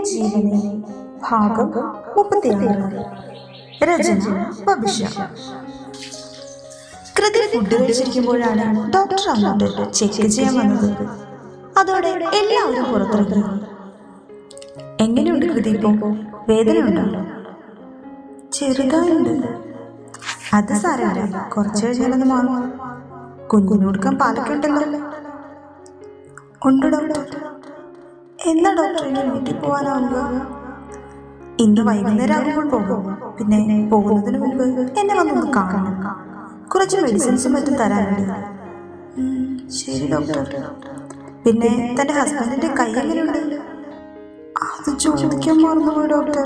ജീവനെ ഭാഗം 36. രചന ഭവിഷ്യ. കൃതി ഫുഡ് കഴിച്ചിരിക്കുമ്പോഴാണ് ഡോക്ടർ അങ്ങോട്ട് ചെക്ക് ചെയ്യാൻ വന്നത്. അതോടെ എല്ലാവരും പുറത്തിറങ്ങി. എങ്ങനെയുണ്ട് കൃതി? ഇപ്പോ വേദന ഉണ്ടോ? ചെറുതായുണ്ട്. അത് സാരമില്ല, കുറച്ച് കഴിഞ്ഞാലൊന്ന് മാറും. കുഞ്ഞിന് കൊടുക്കാൻ പാലൊക്കെ ഉണ്ടല്ലോ. ഉണ്ട് ഡോക്ടർ. എന്നാ ഡോക്ടർ ഇനി വീട്ടിൽ പോകാനാവുക? ഇന്ന് വൈകുന്നേരം ആകുമ്പോൾ പോകും. പിന്നെ പോകുന്നതിന് മുമ്പ് എന്നെ വന്നൊന്ന് കാണണം. കുറച്ച് മെഡിസിൻസും മറ്റും തരാനുണ്ട്. ശരി ഡോക്ടർ. പിന്നെ തന്റെ ഹസ്ബൻഡിന്റെ കൈ എങ്ങനെയുണ്ട്? അത് ചോദിക്കാൻ മറന്നുപോയി ഡോക്ടർ.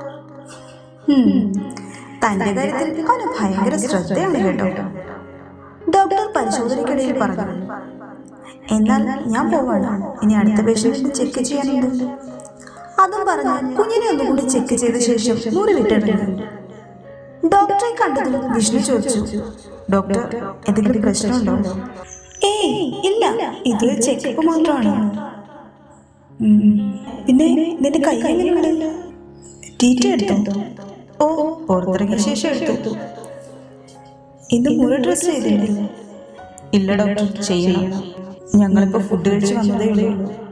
തന്റെ കാര്യത്തിൽ അവന് ഭയങ്കര ശ്രദ്ധയാണ് കേട്ടോ, ഡോക്ടർ പരിശോധനയ്ക്കിടയിൽ പറഞ്ഞു. എന്നാൽ ഞാൻ പോവാണ്, ഇനി അടുത്ത പേഷ്യന്റിന് ചെക്ക് ചെയ്യാനുണ്ട്. അതും പറഞ്ഞ് കുഞ്ഞിനെ ഒന്നുകൂടി ചെക്ക് ചെയ്ത ശേഷം മുറി വിട്ടിട്ടുണ്ട്. ഡോക്ടറെ കണ്ടതും വിഷ്ണു ചോദിച്ചു, ഡോക്ടർ എന്തെങ്കിലും പ്രശ്നമുണ്ടോ? ഏയ് ഇല്ല, ഇത് ചെക്കപ്പ് മാത്രമാണ്. പിന്നെ നിന്റെ കൈ എങ്ങനെയുണ്ട്? ടീറ്റി എടുത്തോ? ഓ, പുറത്തിറങ്ങിയ ശേഷം എടുത്തു. ഇന്ന് മുറി ഡ്രസ് ചെയ്തില്ലേ? ഇല്ല ഡോക്ടർ, ചെയ്യണം. ഞങ്ങളിപ്പോ ഫുഡ് കഴിച്ച് വന്നതേ ഉള്ളൂ.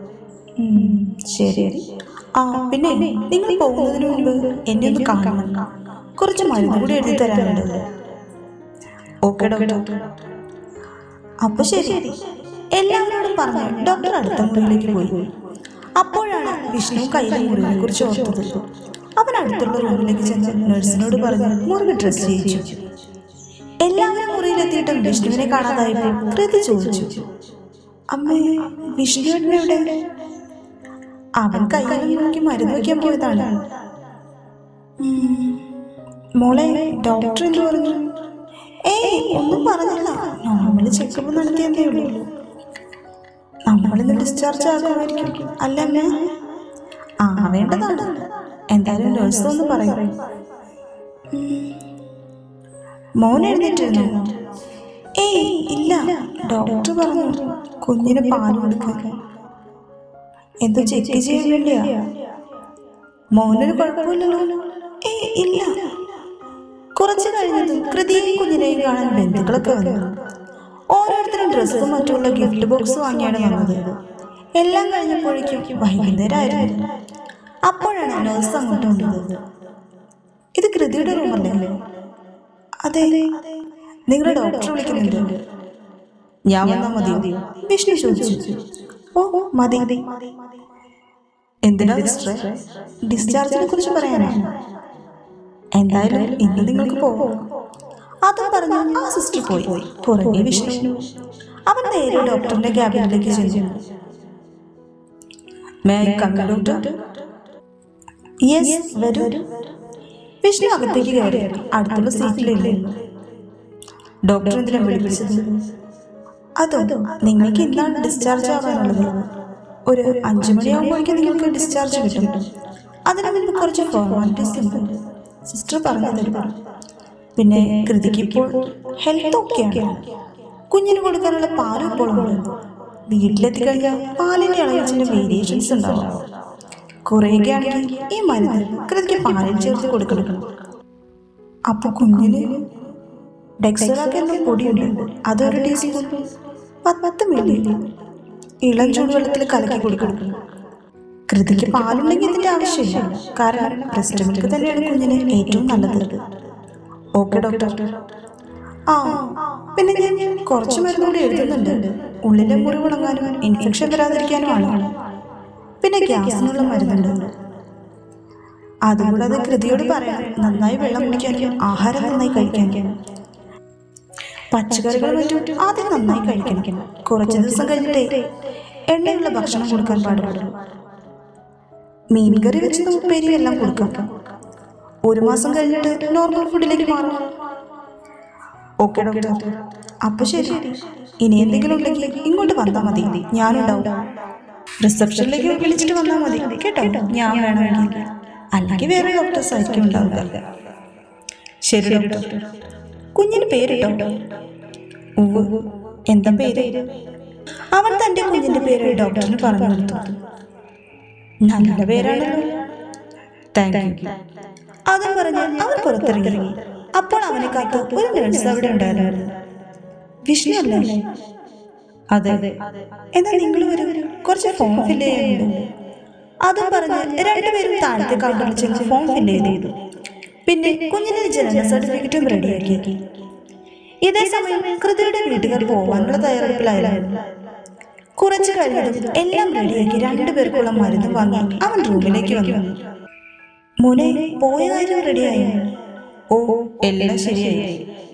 ശരി. ആ പിന്നെ നിങ്ങൾ പോകുന്നതിന് മുമ്പ് എന്നെ ഒന്ന് കാണണം. കുറച്ച് മരുന്ന് കൂടി എഴുതി തരാനുണ്ട്. Okay doctor. അപ്പൊ ശരി. എല്ലാവരോടും പറഞ്ഞ് ഡോക്ടർ അടുത്ത മുറിയിലേക്ക് പോയി. അപ്പോഴാണ് വിഷ്ണു കയ്യിലെ മുറിവിനെ കുറിച്ച് ഓർത്തത്. അവൻ അടുത്തുള്ള റൂമിലേക്ക് ചെന്ന് നഴ്സിനോട് പറഞ്ഞ് മുറിവ് ഡ്രസ് ചെയ്യിച്ചു. എല്ലാവരും മുറിയിലെത്തിയിട്ടും വിഷ്ണുവിനെ കാണാതായപ്പോൾ കൃതി ചോദിച്ചു, അമ്മേ വിഷ്ണുവിനെവിടെ? അവൻ കയ്യിലും നോക്കി മരുന്ന് വയ്ക്കാൻ പോയതാണ്. മോളെ ഡോക്ടർ എന്ത് പറഞ്ഞു? ഏയ് ഒന്നും പറഞ്ഞില്ല, നോർമൽ ചെക്കപ്പ് നടത്തിയതേ ഉള്ളൂ. നമ്മളിന്ന് ഡിസ്ചാർജ് ആകുമായിരിക്കും അല്ലേ? വേണ്ടതാണ്. എന്തായാലും നഴ്സ് ഒന്ന് പറയും. മോൻ എഴുന്നേറ്റിരുന്നു? ഏയ് ഇല്ല, ഡോക്ടർ പറഞ്ഞു കുഞ്ഞിന് പാല് കൊടുക്കാൻ. എന്തോ ചെക്ക് ചെയ്യാൻ വേണ്ടിയാ? മോനൊരു കുഴപ്പമില്ലല്ലോ? ഏയ് ഇല്ല. കുറച്ച് കഴിഞ്ഞതും കൃതിയെയും കുഞ്ഞിനെയും കാണാൻ ബന്ധുക്കളൊക്കെ വന്നു. ഓരോരുത്തരും ഡ്രസ്സും മറ്റുള്ള ഗിഫ്റ്റ് ബോക്സ് വാങ്ങിയാണ് വന്നത്. എല്ലാം കഴിഞ്ഞപ്പോഴേക്കും വൈകുന്നേരമായിരുന്നു. അപ്പോഴാണ് നഴ്സ് അങ്ങോട്ട് വന്നത്. ഇത് കൃതിയുടെ റൂമല്ലേ? അതെ. നിങ്ങൾ ഡോക്ടർ വിളിക്കുന്നുണ്ട്. ഞാൻ വന്നാ മതിയോ? വിഷ്ണു ചോദിച്ചു. ഓ മതി. എന്തിനാ സിസ്റ്ററെ? ഡിസ്ചാർജിനെ കുറിച്ച് പറയാനാണ്. എന്തായാലും ഇന്ന് നിങ്ങൾക്ക് പോവാം. അതും പറഞ്ഞ് ആ സിസ്റ്റർ പോയി. പുറകെ വിഷ്ണു. അവൻ നേരെ ഡോക്ടറിന്റെ ക്യാബിനിലേക്ക് ചെന്നു. May I come in doctor? Yes, വരൂ. വിഷ്ണു അകത്തേക്ക് കയറി അടുത്തുള്ള സീറ്റിലിരുന്നു. ഡോക്ടർ എന്തിനാ വിളിപ്പിച്ചത്? അതോ നിങ്ങൾക്ക് ഇന്നാണ് ഡിസ്ചാർജ് ആവാനുള്ളത്. ഒരു 5 മണിയാകുമ്പോഴേക്കും നിങ്ങൾക്ക് ഡിസ്ചാർജ് കിട്ടും. അതിന് മുൻപ് കുറച്ച് ഫോർമാലിറ്റീസ് ഉണ്ട്, സിസ്റ്റർ പറഞ്ഞു തരും. പിന്നെ കൃതിക്ക് ഇപ്പോൾ ഹെൽത്ത് ഓക്കെയാണ്. കുഞ്ഞിന് കൊടുക്കാനുള്ള പാലും ഇപ്പോൾ ഉണ്ട്. വീട്ടിലെത്തിക്കഴിഞ്ഞാൽ പാലിന്റെ അളവിൽ ചില വേരിയേഷൻസ് ഉണ്ടാവും. കുറയുകയാണെങ്കിൽ ഈ മരുന്ന് കൃതിക്ക് പാലിൽ ചേർത്ത് കൊടുക്കണം. അപ്പൊ കുഞ്ഞിന് ഡെക്സോലാക്ക് എന്ന പൊടിയുണ്ട്, അതൊരു ടീസ്പൂൺ 10 മില്ലി ഇളം ചൂടുവെള്ളത്തിൽ കലക്കി കൊടുക്കണം. കൃതിക്ക് പാലുണ്ടെങ്കിൽ ഇതിന്റെ ആവശ്യമില്ല, കാരണം ബ്രസ്റ്റ് മിൽക്ക് തന്നെയാണ് കുഞ്ഞിന് ഏറ്റവും നല്ലത്. Okay doctor. പിന്നെ ഞാൻ കുറച്ച് മരുന്ന് കൂടി എഴുതുന്നുണ്ട്. ഉള്ളിലെ മുറിവ് ഉണങ്ങാനും ഇൻഫെക്ഷൻ വരാതിരിക്കാനുമാണ്. പിന്നെ ഗ്യാസിനുള്ള മരുന്നുണ്ട്. അതുകൂടാതെ കൃതിയോട് പറയാം നന്നായി വെള്ളം കുടിക്കാനും ആഹാരം നന്നായി കഴിക്കാനും. പച്ചക്കറികൾ മറ്റും ആദ്യം നന്നായി കഴിക്കണം. കുറച്ച് ദിവസം കഴിഞ്ഞിട്ടേ എണ്ണയുള്ള ഭക്ഷണം കൊടുക്കാൻ പാടുള്ളൂ. മീൻകറി വെച്ച് ഉപ്പേരി എല്ലാം കൊടുക്കാം. 1 മാസം കഴിഞ്ഞിട്ട് നോർമൽ ഫുഡിലേക്ക് മാറും. Okay doctor. അപ്പൊ ശരി. ഇനി എന്തെങ്കിലും ഉണ്ടെങ്കിൽ ഇങ്ങോട്ട് വന്നാൽ മതി, ഞാനുണ്ടാവും. റിസപ്ഷനിലേക്ക് വിളിച്ചിട്ട് വന്നാൽ മതി കേട്ടോ, ഞാൻ വേണമെങ്കിൽ. അല്ലെങ്കിൽ വേറെ ഡോക്ടേഴ്സ് ആയിരിക്കും ഉണ്ടാവുക. ശരി ഡോക്ടർ. കുഞ്ഞിന് പേരിട്ടോ? എന്താ പേര്? അവൻ തന്റെ കുഞ്ഞിന്റെ പേര് ഡോക്ടറിന് പറഞ്ഞു കൊടുത്തു. നല്ല പേരാണല്ലോ. Thank you. അതും പറഞ്ഞ് അവൻ പുറത്തിറങ്ങി. അപ്പോൾ അവനെ കാത്ത് ഒരു നഴ്സ് അവിടെ ഉണ്ടായിരുന്നു. വിഷ്ണു അല്ലേ? അതെ. എന്നാൽ നിങ്ങൾ കുറച്ച് ഫോം ഫില്ല് ചെയ്യാനുണ്ട്. അതും പറഞ്ഞ് രണ്ടുപേരും താഴത്തെ കൗണ്ടറിൽ ചെന്ന് ഫോം ഫില്ല് ചെയ്തു. പിന്നെ കുഞ്ഞിന്റെ ജനന സർട്ടിഫിക്കറ്റും റെഡിയാക്കി. ഇതേ സമയം കൃതിയുടെ വീട്ടുകാർ പോവാനുള്ള തയ്യാറെടുപ്പിലായിരുന്നു. കുറച്ചു കഴിഞ്ഞതും എല്ലാം റെഡിയാക്കി രണ്ടുപേർക്കുള്ള മരുന്ന് വാങ്ങി അവൻ റൂമിലേക്ക് വന്നു. മോനെ, പോയ കാര്യം റെഡിയായോ? ഓ, എല്ലാം ശരിയായി.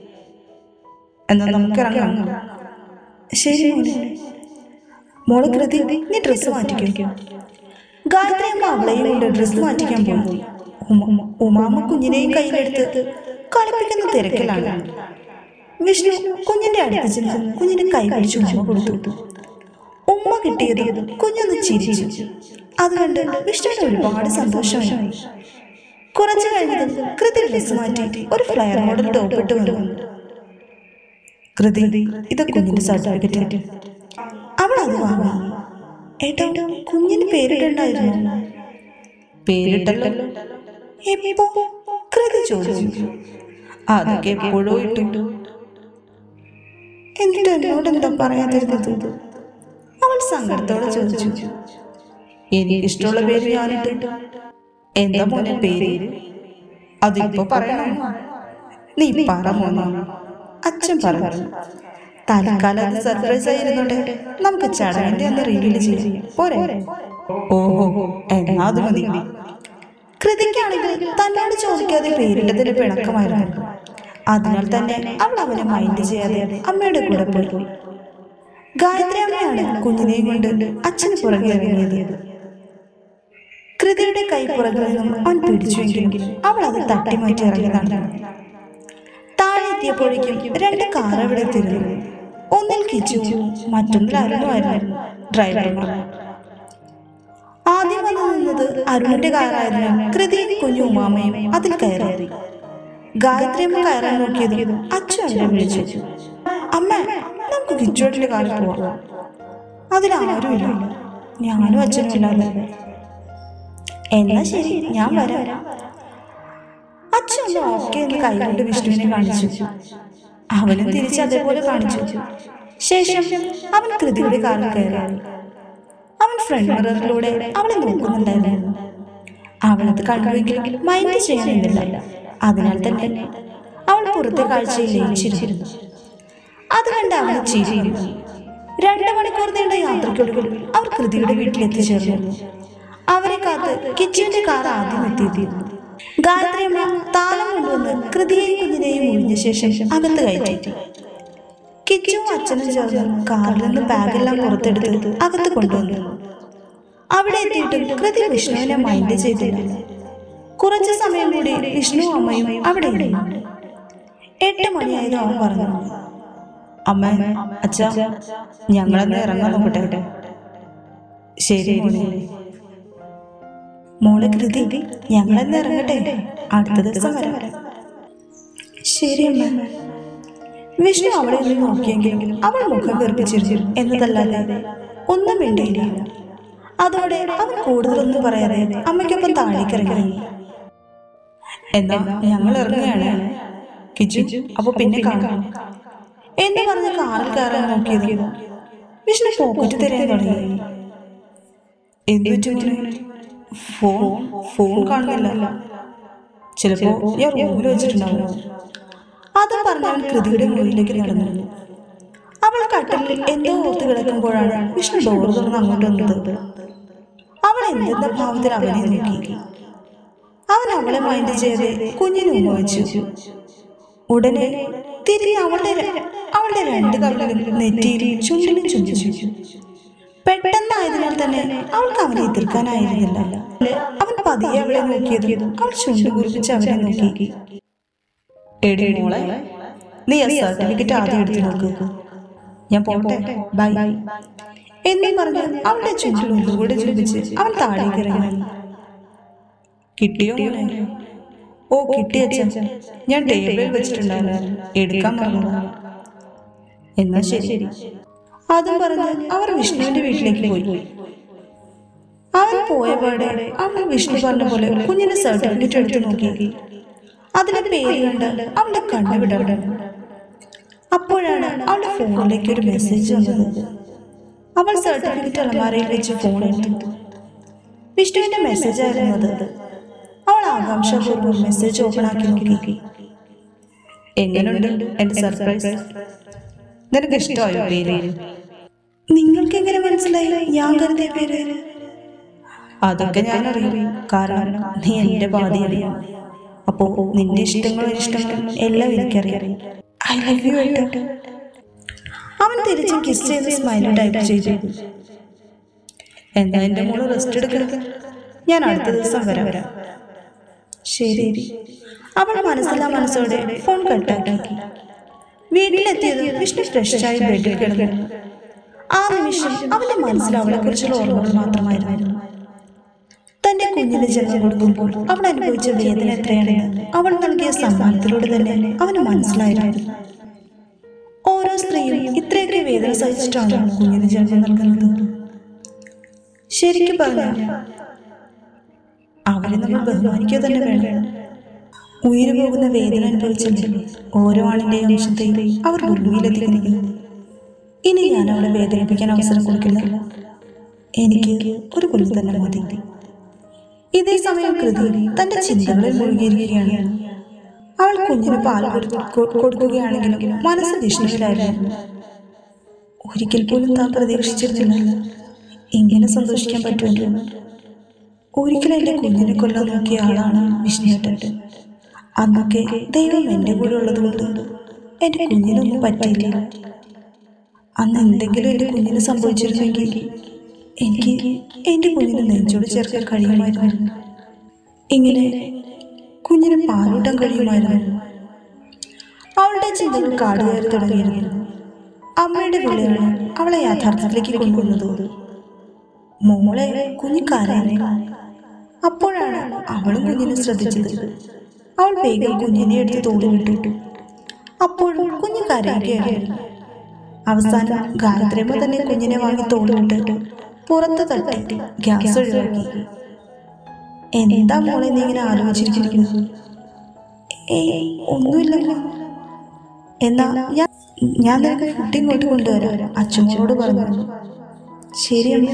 എന്നാ നമുക്ക് ഇറങ്ങാം. ശരി മോനെ. മോള് കൃതി, നീ ഡ്രസ്സ് മാറ്റിക്കും. ഗായത്രി അമ്മ അവളെയും കൊണ്ട് ഡ്രസ്സ് മാറ്റിക്കാൻ പോയി. ഉമാമ്മ കുഞ്ഞിനെയും കയ്യിലെടുത്ത് കളിപ്പിക്കുന്ന തിരക്കിലാണ്. വിഷ്ണു കുഞ്ഞിന്റെ അടുത്ത് ചെന്ന് കുഞ്ഞിന്റെ കൈ പിടിച്ച് ഉമ്മ കൊടുത്തു. ഉമ്മ കിട്ടിയത് കുഞ്ഞൊന്ന് ചിരിച്ചു. അതുകൊണ്ട് വിഷ്ണുവിന് ഒരുപാട് സന്തോഷമായി. കുറച്ചു കഴിഞ്ഞതും കൃതി ഡ്രസ് മാറ്റി ഒരു ഫ്ലയർ മോഡൽ ടോപ്പ് ഇട്ട് വന്നു. കൃതി, ഇത് കുഞ്ഞിന്റെ സർട്ടിഫിക്കറ്റ്. അവൾ അത് വാങ്ങി. ഏട്ടോ, കുഞ്ഞിന് പേരിടണ്ടായിരുന്നു. പേരിട്ടല്ലോ. എപ്പോ? കൃതി ചോദിച്ചു. അതൊക്കെ എപ്പോഴോ ഇട്ടു. എന്നിട്ട് എന്നോട് എന്താ പറയാതിരുന്നത്? അവൾ സങ്കടത്തോടെ ചോദിച്ചു. എനിക്കിഷ്ടമുള്ള പേര് ഞാനിട്ടു. എന്താ മോനെ പേര്? അതിപ്പോ പറയണം. നീ പറ മോനെ. അച്ഛൻ പറഞ്ഞു. തൽക്കാലം അത് സർപ്രൈസ് ആയിരുന്നോട്ടെ. നമുക്ക് ചടങ്ങിന്റെ അന്ന് റിവീൽ ചെയ്യാം. പോരെ? ഓഹോ, എന്നാ അത് മതി. കൃതിക്കാണെങ്കിൽ തന്നോട് ചോദിക്കാതെ പേരിട്ടതിന് പിണക്കമായിരുന്നു. അതിനാൽ തന്നെ അവൾ അവനെ മൈൻഡ് ചെയ്യാതെ അമ്മയുടെ കൂടെ പോയി. ഗായത്രി അമ്മയാണ് കുഞ്ഞിനെയും കൊണ്ട് അച്ഛന് പുറകെ ഇറങ്ങിയത്. കൃതിയുടെ കൈ പുറകിൽ നിന്നും അവൻ പിടിച്ചുവെങ്കിലും അവൾ അത് തട്ടിമാറ്റി ഇറങ്ങി നടന്നു. താഴെ എത്തിയപ്പോഴേക്കും രണ്ട് കാർ അവിടെ തിരിഞ്ഞു. ഒന്നിൽ കിച്ചു, മറ്റൊന്നിൽ അരുണുമായിരുന്നു ഡ്രൈവർമാർ. ആദ്യം വന്നു നിന്നത് അരുണിന്റെ കാറായിരുന്നു. കൃതിയും കുഞ്ഞു ഉമാമയും അതിൽ കയറി. ഗായത്രി അമ്മ കയറാൻ നോക്കിയതും അച്ഛൻ അവരെ വിളിച്ചു. അമ്മ, നമുക്ക് കിച്ചോട്ടിന്റെ കാറിൽ പോവാം. അതിലാരുമില്ല, ഞാനും അച്ഛനും ഇല്ലാതെ. എന്നാ ശരി, ഞാൻ വരാം. അച്ഛൻ ഒന്ന് ഓക്കെ എന്ന് കൈകൊണ്ട് വിഷ്ണുവിനെ കാണിച്ചു. അവനും തിരിച്ച് അതേപോലെ കാണിച്ചു. ശേഷം അവൻ കൃതിയുടെ കാറിൽ കയറി. അവൻ ഫ്രണ്ട് മിററിലൂടെ അവളെ നോക്കുന്നുണ്ടായിരുന്നു. അവളത് കണ്ടുവെങ്കിലും മൈൻഡ് ചെയ്യാനില്ല. അതിനാൽ തന്നെ അവൾ പുറത്തെ കാഴ്ചയിൽ ലയിച്ചിരുന്നു. അത് കണ്ട് അവളെ ചിരിച്ചു. 2 മണിക്കൂർ നീണ്ട യാത്രയ്ക്കൊടുവിൽ അവർ കൃതിയുടെ വീട്ടിലെത്തിച്ചേർന്നു. അവരെ കാത്ത് കിച്ചുവിന്റെ കാർ ആദ്യം എത്തിയിരുന്നു. ഗായത്രി അമ്മ താളം കൊണ്ടുവന്ന് കൃതിയെയും കുഞ്ഞിനെയും ഒഴിഞ്ഞ ശേഷം അകത്ത് കയറ്റി. കിച്ചുവും അച്ഛനും ചേർന്ന് കാറിൽ നിന്ന് ബാഗെല്ലാം പുറത്തെടുത്ത് അകത്ത് കൊണ്ടുവന്നു. അവിടെ എത്തിയിട്ടും കൃതി വിഷ്ണുവിനെ മൈൻഡ് ചെയ്തില്ല. കുറച്ചു സമയം കൂടി വിഷ്ണു അമ്മയും അവിടെ ഇരുന്നു. 8 മണിയായത് അവൻ പറഞ്ഞു. അമ്മ, അച്ഛാ, ഞങ്ങളെന്ന് ഇറങ്ങാൻ നോക്കട്ടെ. ശരി മോളെ കൃതി, ഞങ്ങളെന്ന് ഇറങ്ങട്ടെ. അടുത്ത ദിവസം വരാം. ശരി അമ്മ. വിഷ്ണു അവളെ ഒന്ന് നോക്കിയെങ്കിലും അവൾ മുഖം വീർപ്പിച്ചിരുന്നു എന്നതല്ലാതെ ഒന്നും വേണ്ടിയില്ല. അതോടെ അവൻ കൂടുതലൊന്നും പറയാതെ അമ്മയ്ക്കൊപ്പം താഴേക്കിറങ്ങി. എന്നാ ഞങ്ങൾ ഇറങ്ങുകയാണ് കിച്ചു, അപ്പൊ പിന്നെ കാണാം എന്ന് പറഞ്ഞ് കാറിൽ കയറാൻ നോക്കിയത് വിഷ്ണു പോക്കറ്റ് തിരയാൻ തുടങ്ങി. എന്തു ഫോൺ കാണുന്നില്ല. ചിലപ്പോ ഞാൻ റൂമിൽ വെച്ചിട്ടുണ്ടാവും. അതും പറഞ്ഞവൻ കൃതിയുടെ മുറിയിലേക്ക് നടന്നു. അവൾ കട്ടിലിൽ എന്തോ ഓർത്ത് കിടക്കുമ്പോഴാണ് വിഷ്ണു ഡോർ തുറന്ന് അങ്ങോട്ട് വന്നത്. അവൾ എന്തെന്ന ഭാവത്തിൽ അവനെ നോക്കി. അവൻ അവളെ മൈൻഡ് ചെയ്ത് കുഞ്ഞിനെ ഉമ്മ വെച്ചു. ഉടനെ തിരിഞ്ഞ് അവളുടെ 2 കവിളിലും നെറ്റിയിലും ചുണ്ടിലും ചുംബിച്ചു. പെട്ടെന്നായതിനാൽ തന്നെ അവൾക്ക് അവനെ എതിർക്കാനായിരുന്നില്ല. അവൻ പതിയെ അവളെ നോക്കിയതും അവൾ ചുണ്ട് കുറിപ്പിച്ച് അവനെ നോക്കി. എടി മോളെ, നീ ആ സർട്ടിഫിക്കറ്റ് ആദ്യം എടുത്തു നോക്ക്. ഞാൻ പോട്ടെ, ബൈ എന്നും പറഞ്ഞ് അവളുടെ ചുണ്ടിൽ ഒന്നുകൂടെ ചുംബിച്ച് അവൻ താഴേക്ക് ഇറങ്ങി. കിട്ടിയോ മോനെ? ഓ കിട്ടി അച്ഛൻ, ഞാൻ ടേബിളിൽ വെച്ചിട്ടുണ്ടായിരുന്നു, എടുക്കാൻ മറന്നതാ. എന്നാ ശരി. അതും പറഞ്ഞ് അവർ വിഷ്ണുവിന്റെ വീട്ടിലേക്ക് പോയി. അവൻ പോയപാടെ അവൾ വിഷ്ണു പറഞ്ഞ പോലെ കുഞ്ഞിന്റെ സർട്ടിഫിക്കറ്റ് എടുത്ത് നോക്കി. അതിലെ പേര് കണ്ട് അവളുടെ കണ്ണു വിടർന്നു. അപ്പോഴാണ് അവളുടെ ഫോണിലേക്ക് ഒരു മെസ്സേജ് വന്നത്. അവൾ സർട്ടിഫിക്കറ്റ് അലമാരയിൽ വെച്ച് ഫോൺ എടുത്തു. വിഷ്ണുവിന്റെ മെസ്സേജ് ആയിരുന്നു അത്. അവൾ ആകാംക്ഷാപൂർവ്വം മെസ്സേജ് ഓപ്പൺ ആക്കി നോക്കി. എങ്ങനെയുണ്ട് എന്റെ സർപ്രൈസ്? നിനക്ക് ഇഷ്ടമായോ പേര്? നിങ്ങൾക്ക് എങ്ങനെ മനസ്സിലായി ഞാൻ കരുതിയ പേര്? അതൊക്കെ ഞാൻ അറിയും, കാരണം നീ എന്റെ ബാധ്യതയാണ്. അപ്പോ നിന്റെ ഇഷ്ടങ്ങളും ഇഷ്ടങ്ങളും എല്ലാം എനിക്കറിയാം. ഐ ലവ് യു ഏട്ടാ. അവൻ തിരിച്ച് കിസ് ചെയ്ത് സ്മൈൽ ടൈപ്പ് ചെയ്തു. എന്താ എന്റെ മോള് റെസ്റ്റ് എടുക്കുന്നത്? ഞാൻ അടുത്ത ദിവസം വരാം. ശരി. അവൾ മനസ്സോടെ ഫോൺ കട്ടാക്കി. വീട്ടിലെത്തിയത് വിഷ്ണു ഫ്രഷായി ബെഡിൽ കിടന്നു. ആ നിമിഷം അവന്റെ മനസ്സിൽ അവളെ കുറിച്ചുള്ള ഓർമ്മകൾ മാത്രമായിരുന്നു. തന്റെ കുഞ്ഞിന് ജന്മം കൊടുക്കുമ്പോൾ അവൾ അനുഭവിച്ച വേദന എത്രയാണെന്ന് അവൾ നൽകിയ സമ്മാനത്തിലൂടെ തന്നെ അവന് മനസ്സിലായിരുന്നു. ഓരോ സ്ത്രീയും ഇത്രയൊക്കെ വേദന സഹിച്ചിട്ടാണ് കുഞ്ഞിന് ജന്മം നൽകുന്നത്. ശരിക്കും പറഞ്ഞാൽ അവരെ നമ്മൾ ബഹുമാനിക്കുക തന്നെ വേണം. ഉയരു പോകുന്ന വേദന അനുഭവിച്ചല്ലേ ഓരോ ആണിന്റെയും അംശത്തെയും അവർ ഭൂമിയിലെത്തിക്കുന്നത്. ഇനി ഞാൻ അവളെ വേദനിപ്പിക്കാൻ അവസരം കൊടുക്കില്ല. എനിക്ക് ഒരു കുഞ്ഞു തന്നെ മതി. ഇതേ സമയം കൃതി തന്റെ ചിന്തകളിൽ മുഴുകിയിരിക്കുകയാണ്. അവൾ കുഞ്ഞിന് പാൽ കൊടുക്കുകയാണെങ്കിലും മനസ്സ് വിഷ്ണുവിലായിരുന്നു. ഒരിക്കൽ പോലും താൻ പ്രതീക്ഷിച്ചിരുന്നില്ല ഇങ്ങനെ സന്തോഷിക്കാൻ പറ്റുമല്ലോ. ഒരിക്കലും എന്റെ കുഞ്ഞിനെ കൊല്ലാൻ നോക്കിയ ആളാണ് വിഷ്ണുവേട്ടൻ. അന്നൊക്കെ ദൈവം എന്റെ കൂടെ ഉള്ളത് കൊണ്ട് എന്റെ കുഞ്ഞിനൊന്നും പറ്റിയില്ല. അന്ന് എന്തെങ്കിലും എന്റെ കുഞ്ഞിന് സംഭവിച്ചിരുന്നെങ്കിൽ എനിക്ക് എന്റെ കുഞ്ഞിനെ നെഞ്ചോട് ചേർക്കാൻ കഴിയുമായിരുന്നു. ഇങ്ങനെ കുഞ്ഞിന് പാലൂട്ടാൻ കഴിയുമായിരുന്നു. അവളുടെ ചിന്തകൾ കാടുകയറി തുടങ്ങിയിരുന്നു. അമ്മയുടെ വിളിയാണ് അവളെ യാഥാർത്ഥ്യത്തിലേക്ക് കൊണ്ടുവന്നത്. മോളെ കുഞ്ഞു കരയുന്നു. അപ്പോഴാണ് അവളും കുഞ്ഞിനെ ശ്രദ്ധിച്ചത്. അവൾ വേഗം കുഞ്ഞിനെ എടുത്ത് തോളിലിട്ടു. അപ്പോഴും കുഞ്ഞ് കരയുകയായിരുന്നു. അവസാനം ഗായത്രിയമ്മ തന്നെ കുഞ്ഞിനെ വാങ്ങി തോളിലിട്ട് പുറത്ത് തട്ടി ഗ്യാസ് ഒഴിവാക്കി. എന്താ മോളെ നീ ഇങ്ങനെ ആലോചിച്ചിരിക്കുന്നത്? ഒന്നുമില്ല. എന്നാ ഞാൻ നിനക്ക് ഫുഡ് ഇങ്ങോട്ട് കൊണ്ടുവരാം, അച്ഛനോട് പറഞ്ഞു. ശരി അമ്മ.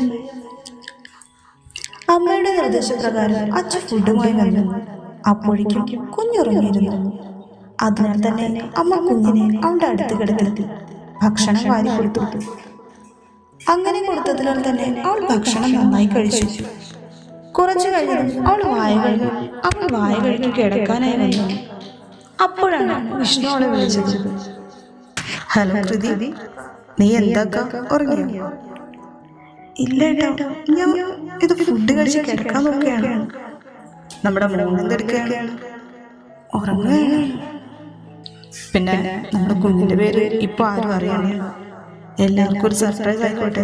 അമ്മയുടെ നിർദ്ദേശപ്രകാരം അച്ഛൻ ഫുഡുമായി വന്നു. അപ്പോഴേക്കും കുഞ്ഞുറങ്ങിയിരുന്നു. അതിനാൽ തന്നെ അമ്മ കുഞ്ഞിനെ അവളുടെ അടുത്ത് കിടത്തി ഭക്ഷണം വാരി കൊടുത്തു. അങ്ങനെ കൊടുത്തതിനാൽ തന്നെ അവൾ ഭക്ഷണം നന്നായി കഴിച്ചു. കുറച്ചു കഴിഞ്ഞതും അവൾ വായ കഴുകി കിടക്കാനായി വന്നു. അപ്പോഴാണ് വിഷ്ണു അവളെ വിളിച്ചത്. ഹലോ കൃതി, നീ എന്താ ഉറങ്ങിയോ? ഇല്ല ഏട്ടാ, ഞാൻ ഇത് ഫുഡ് കഴിച്ച് കിടക്കാൻ നോക്കുകയാണ്. നമ്മുടെ മോനെന്തെടുക്കുകയാണ്? ഉറങ്ങുകയാണ്. പിന്നെ നമ്മുടെ കുഞ്ഞിന്റെ പേര് ഇപ്പൊ ആരും അറിയണേ. എല്ലാവർക്കും ഒരു സർപ്രൈസ് ആയിക്കോട്ടെ.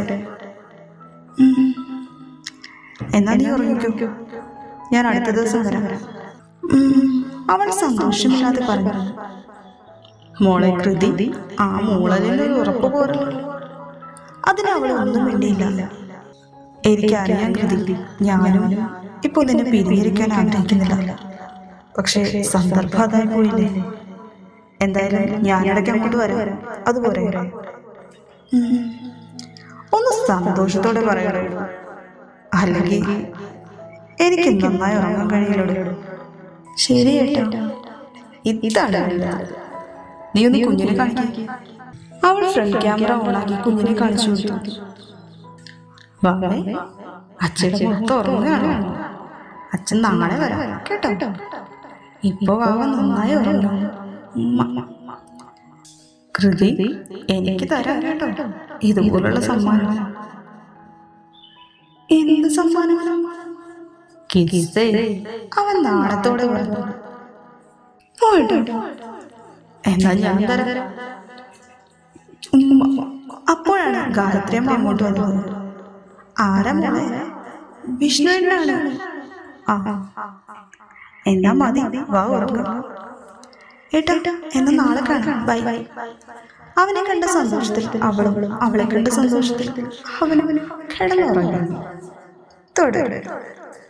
എന്നാ നീ ഉറങ്ങിക്കോ, ഞാൻ അടുത്ത ദിവസം വരാം. അവൾ സന്തോഷമില്ലാതെ പറഞ്ഞു. മോളെ കൃതി, ആ മോളതിൻ്റെ ഒരു ഉറപ്പ് പോരല്ലോ. അതിന് അവൾ ഒന്നും വേണ്ടിയില്ല. എനിക്കറിയാൻ കൃതി, ഞാനും ഇപ്പൊ നിന്നെ പിരിഞ്ഞിരിക്കാൻ ആഗ്രഹിക്കുന്നില്ല. പക്ഷേ സന്ദർഭം അതായി പോയില്ലേ. എന്തായാലും ഞാനിടയ്ക്ക് അങ്ങോട്ട് വരാം, അതുപോലെ ഒന്ന് സന്തോഷത്തോടെ പറയണോ, അല്ലെങ്കിൽ എനിക്ക് നന്നായി ഉറങ്ങാൻ കഴിയില്ലടോ. ശരി ഏട്ടാ, ഇതാണ് നീ ഒന്ന് കുഞ്ഞിനെ കാണിക്കുക. അവൾ ഫ്രണ്ട് ക്യാമറ ഓണാക്കി കുഞ്ഞിനെ കാണിച്ചു കൊടുത്തു. അച്ഛയുടെ പുറത്ത് ഉറങ്ങുകയാണ്. അച്ഛൻ നാളെ വരാം കേട്ടോ. ഇപ്പൊ വാവ നന്നായി ഉറങ്ങും. കൃതി, എനിക്ക് തരാം കേട്ടോ ഇതുപോലുള്ള സമ്മാനം. എന്ത് സമ്മാനം? കിസ്സേ, അവൻ നാണത്തോടെ പറഞ്ഞു. എന്നാ ഞാൻ തരാം. അപ്പോഴാണ് ഗായത്രിയമ്മ അങ്ങോട്ട് വന്നത്. ആരാ മോളെ? വിഷ്ണുവിനാണ്. ആ എന്നാ മതി, വാ ഉറങ്ങും. ഏട്ടാ, എന്നാ നാളെ കാണാം, ബൈ. അവനെ കണ്ട സന്തോഷത്തിൽ അവളും അവളെ കണ്ട സന്തോഷത്തിൽ അവനും കിടന്നുറങ്ങി. തുടരും.